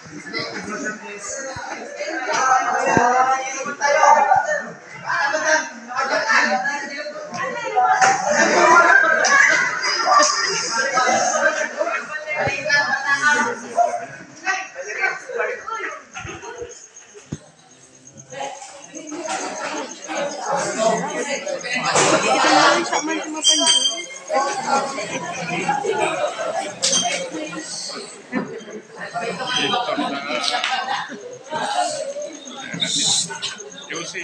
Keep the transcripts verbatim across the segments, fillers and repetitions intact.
Juicy.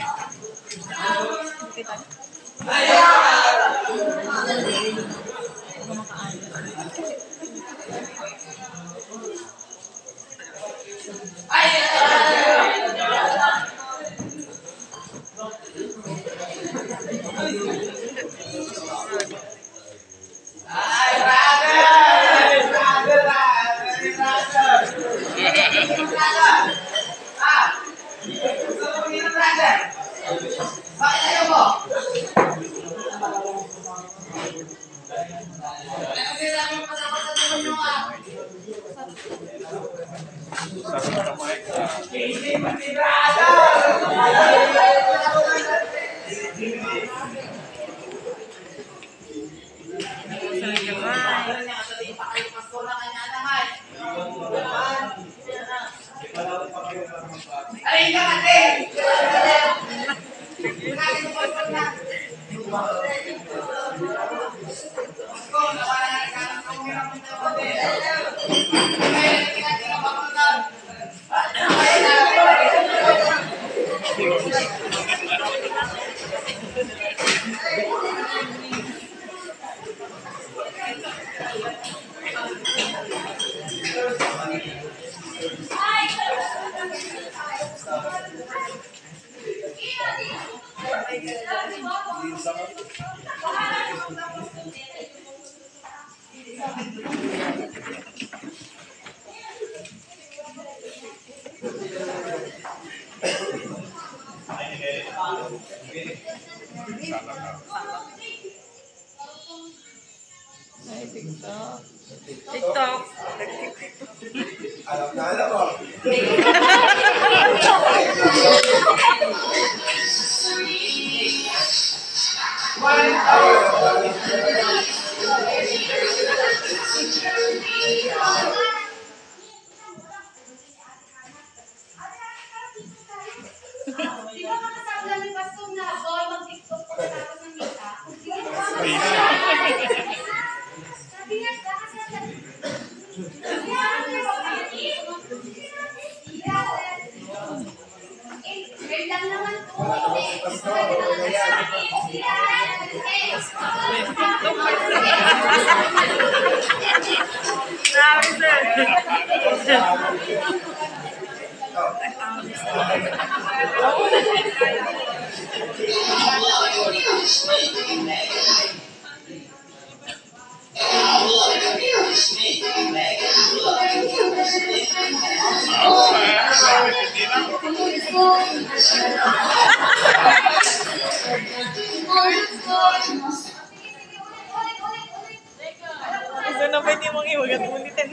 TikTok. Alam na alam mo. Di ba makasama ni Pastor na boy mag-TikTok pagkatapos ng misa? Sabi niya, kasi eh, lang naman to. Gusto na pwede mong iwagat ulitin.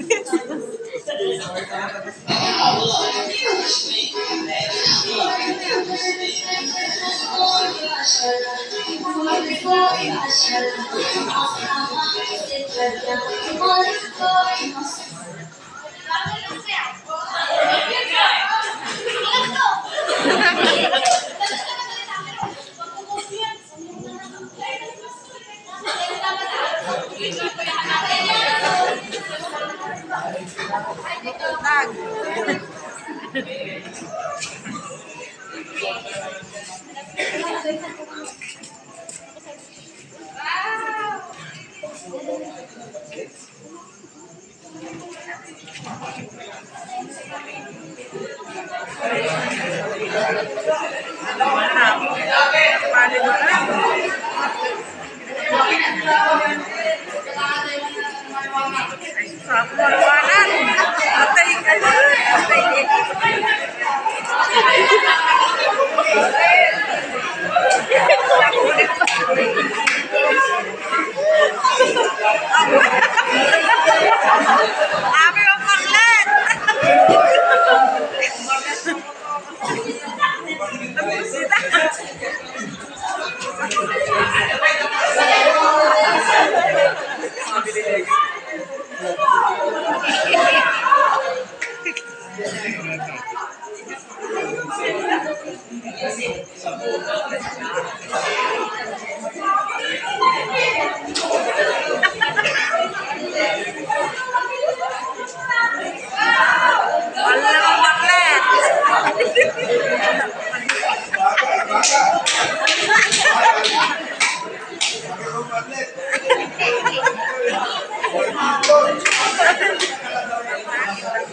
Abi ang panglet!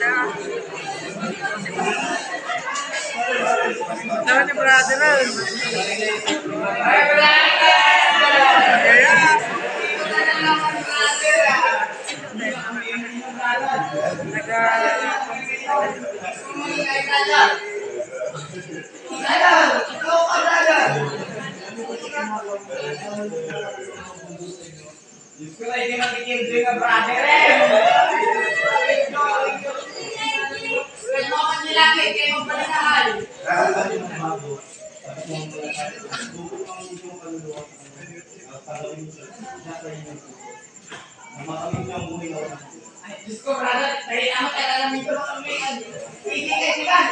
Daw ni brother na. Disco brother, tadi amat dalam itu kami ini kan.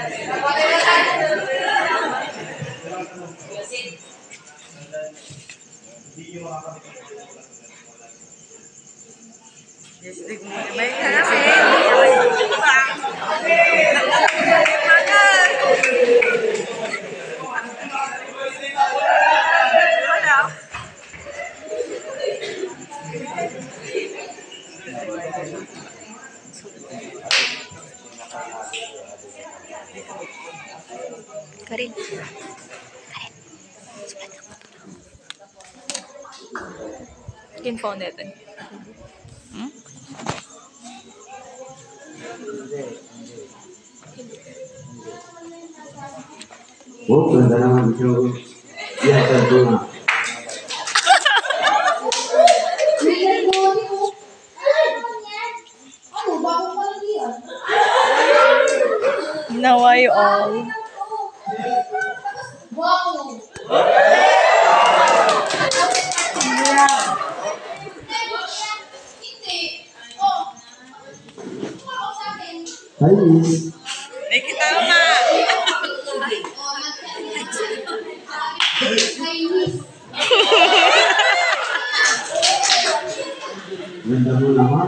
Yes, di mo may kasi. Karin. Karin. Yung phone natin. Hmm? Oh, ganda naman ito. Iya, tentu. Now I all. Chinese. Ay, kita na. Ganda mo naman.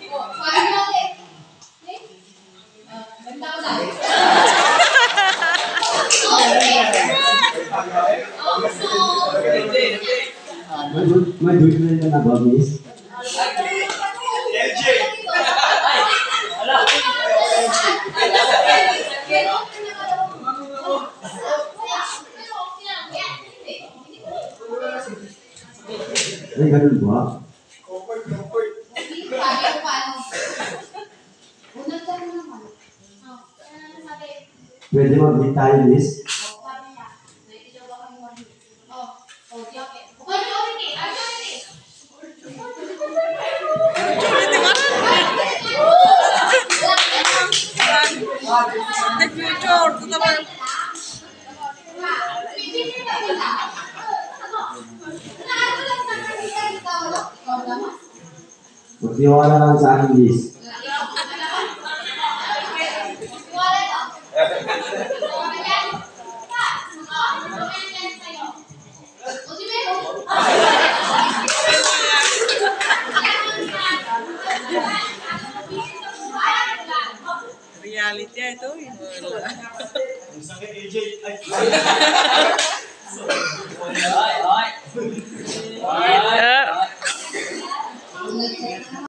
May may duit na rin ka na ba, miss? Ay, ganun ba? Pwede mag-meet tayo, miss? Nag-future. Ito naman. Magtiwala lang sa akin, miss. Reality ito. Yung sakit A J.